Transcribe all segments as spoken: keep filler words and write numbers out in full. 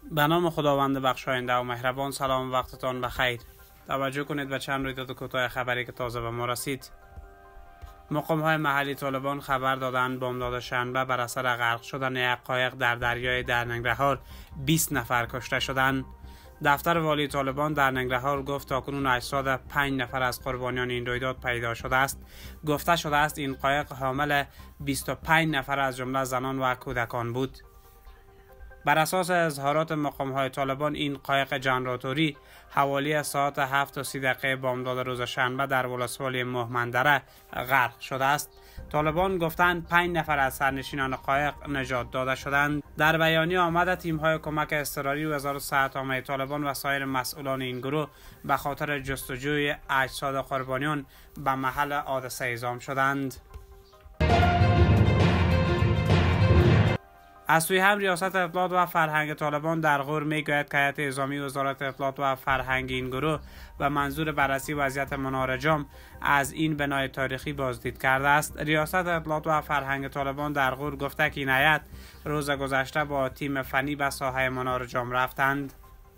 به نام خداوند بخشاینده و مهربان. سلام، وقتتان بخیر. توجه کنید به چند رویداد کوتاه خبری که تازه به ما رسید. مقام های محلی طالبان خبر دادند بامداد شنبه بر اثر غرق شدن یک قایق در دریای در ننگرهار بیست نفر کشته شدند. دفتر والی طالبان در ننگرهار گفت تاکنون اجساد پنج نفر از قربانیان این رویداد پیدا شده است. گفته شده است این قایق حامل بیست و پنج نفر از جمله زنان و کودکان بود. بر اساس اظهارات مقام های طالبان این قایق جنراتوری حوالی ساعت هفت و سی دقیقه بامداد روز شنبه در ولسوالی مهمندره غرق شده است. طالبان گفتند پنج نفر از سرنشینان قایق نجات داده شدند. در بیانیه آمده تیم های کمک اضطراری وزارت صحت عامه طالبان و سایر مسئولان این گروه به خاطر جستجوی اجساد قربانیان به محل حادثه اعزام شدند. از سوی هم ریاست اطلاعات و فرهنگ طالبان در غور میگوید که هیئت نظامی وزارت اطلاعات و فرهنگ این گروه به منظور بررسی وضعیت منار جام از این بنای تاریخی بازدید کرده است. ریاست اطلاعات و فرهنگ طالبان در غور گفته که این هیئت روز گذشته با تیم فنی به ساحه منار جام رفتند.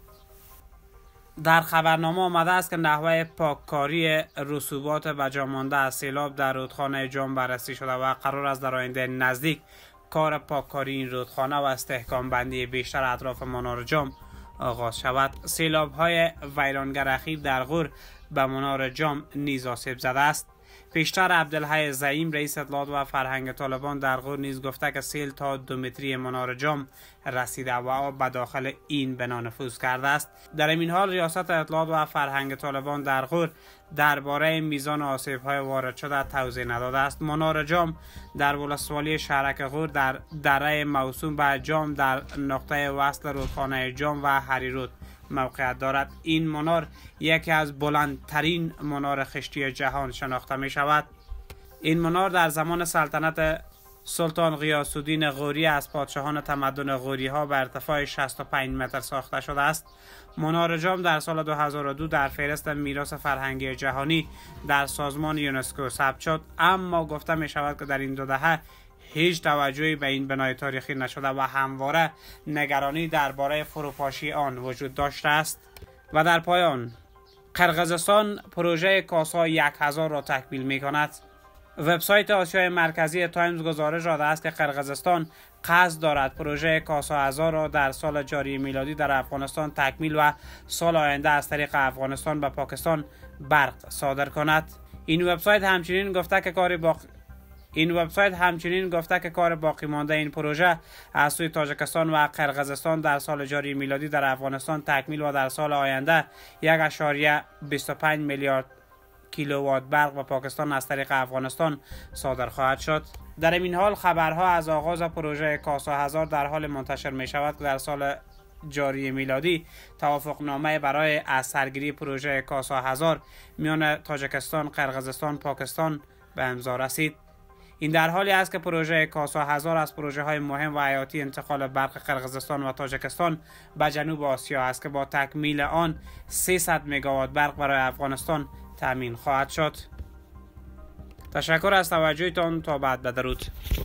در خبرنامه آمده است که نحوه پاککاری رسوبات بجا مانده از سیلاب در رودخانه جام بررسی شده و قرار است در آینده نزدیک کار پاککاری این رودخانه و استحکام بندی بیشتر اطراف منار جام آغاز شود. سیلاب های ویرانگر اخیر در غور به منار جام نیز آسیب زده است. پیشتر عبدالحی زعیم رئیس اطلاعات و فرهنگ طالبان در غور نیز گفته که سیل تا دو متری منار جام رسیده و آب به داخل این بنا نفوذ کرده است. در این حال ریاست اطلاعات و فرهنگ طالبان در غور درباره میزان آسیب های وارد شده توضیح نداده است. منار جام در ولسوالی شهرک غور در دره موسوم به جام در نقطه وصل رودخانه جام و هریرود موقعیت دارد. این منار یکی از بلندترین منار خشتی جهان شناخته می شود. این منار در زمان سلطنت سلطان غیاث الدین غوری از پادشاهان تمدن غوری ها به ارتفاع شصت و پنج متر ساخته شده است. منار جام در سال دو هزار و دو در فهرست میراث فرهنگی جهانی در سازمان یونسکو ثبت شد، اما گفته می شود که در این دو دهه هیچ توجهی به این بنای تاریخی نشده و همواره نگرانی درباره فروپاشی آن وجود داشته است. و در پایان قرقیزستان پروژه کاسا یک هزار را تکمیل می کند. وبسایت آسیای مرکزی تایمز گزارش داده است که قرقیزستان قصد دارد پروژه کاسا هزار را در سال جاری میلادی در افغانستان تکمیل و سال آینده از طریق افغانستان به پاکستان برق صادر کند. این وبسایت همچنین گفته که کار باقی این وبسایت همچنین گفته که کار باقی مانده این پروژه از سوی تاجیکستان و قرقیزستان در سال جاری میلادی در افغانستان تکمیل و در سال آینده یک و بیست و پنج میلیارد کیلووات برق به پاکستان از طریق افغانستان صادر خواهد شد. در این حال خبرها از آغاز پروژه کاسا هزار در حال منتشر می شود که در سال جاری میلادی توافقنامه برای از سرگیری پروژه کاسا هزار میان تاجیکستان، قرقیزستان، پاکستان به امضا رسید. این در حالی است که پروژه کاسا هزار از پروژه های مهم و حیاتی انتقال برق قرقیزستان و تاجیکستان به جنوب آسیا است که با تکمیل آن سیصد مگاوات برق برای افغانستان تامین خواهد شد. تشکر از توجهتان. تا بعد، بدرود.